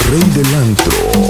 rey del antro.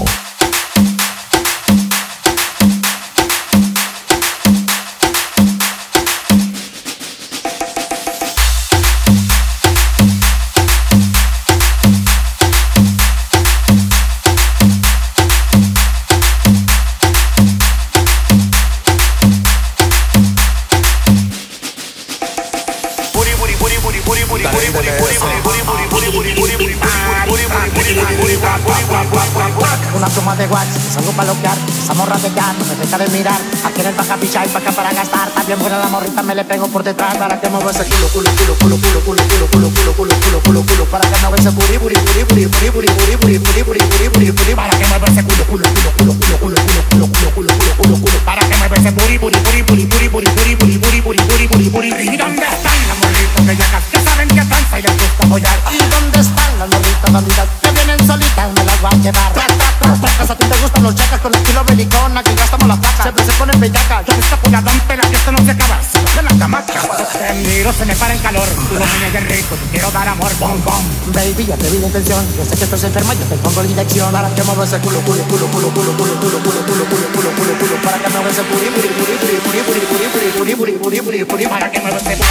Una toma de watch, salgo para loquear, esa morra de ya no me deja de mirar. Aquí en el baja picha y paca para gastar. También buena la morrita, me le pego por detrás para que mueva ese culo, culo, culo, culo, culo, culo, culo, culo, culo, culo, culo, culo, culo, para que mueva ese buri, buri, buri, buri, buri, buri, buri, buri, buri, buri, buri, buri, buri, para que mueva ese culo, culo, culo, culo, culo, culo, culo, culo, culo, culo, culo, culo, culo, para que mueva ese buri, buri, buri, buri, buri, buri, buri, buri, buri, buri, buri, buri, buri. ¿Y dónde están las morritas bellacas que saben que danza y les gusta apoyar? ¿Y dónde están las morritas bandidas que vienen solitas? Me las voy a llevar. A ti te gustan los chacas con estilo belicón, aquí gastamos la placa. Siempre se ponen bellaca, yo te escapo la pela que esto no se acaba. Se coge la camaca. Te miro, se me para en calor. Tú lo niñas de rico, te quiero dar amor, bom, bom. Baby, ya te vi la intención. Yo sé que estás enferma, yo te pongo la inyección. Para que mueva ese culo, culo, culo, culo, culo, culo, culo, culo, culo, culo, culo, culo, culo. Para que mueva ese puri, puri, puri, puri, puri, puri, puri, puri, puri, puri, puri, puri, puri, para que mueva ese.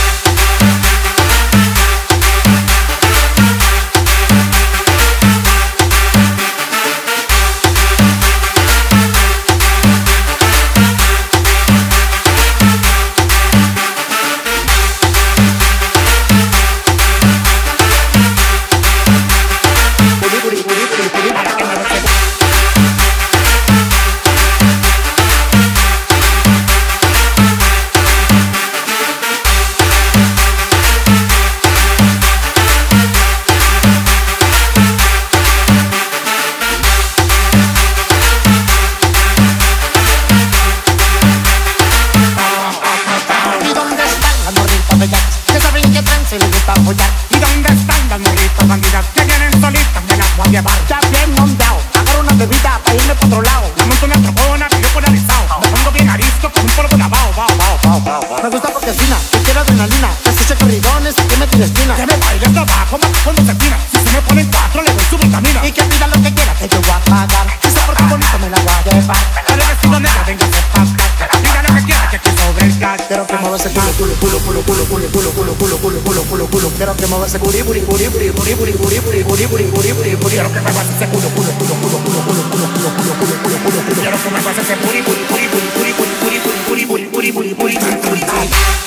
Que saben que trance les gusta apoyar. ¿Y dónde están las morritas bandidas que vienen solitas? Me las voy a llevar. Ya bien ondeado, agarro una bebida para irme pa' otro lado. La monto una trocona y yo polarizado. Me pongo bien arisco con un polvo de abao, bao, bao, bao, bao. Me gusta porque es fina, que quiero adrenalina. Que escuche corridones y que me tire espina. Que me baile hasta abajo, más cuando se tira. Si se me ponen cuatro, le doy su vitamina. Y que pida lo que quiera, que yo voy a pagar. Si se porta bonito, me la voy a llevar. Dale vestido negro, venga a pasar. Diga lo que quiera, que aquí sobre el gas. Quiero que mueva ese culo, culo, culo, culo, culo, culo, culo, culo, culo, culo, culo, culo, culo. Quiero que mueva ese buri, buri, buri, buri, buri, buri, buri, buri, buri, buri, buri, buri, buri. Quiero que mueva ese culo, culo, culo, culo, culo, culo, culo, culo, culo, culo, culo, culo, culo. Quiero que mueva ese buri, buri, buri, buri, buri, buri, buri, buri, buri, buri, buri, buri, buri, buri, buri.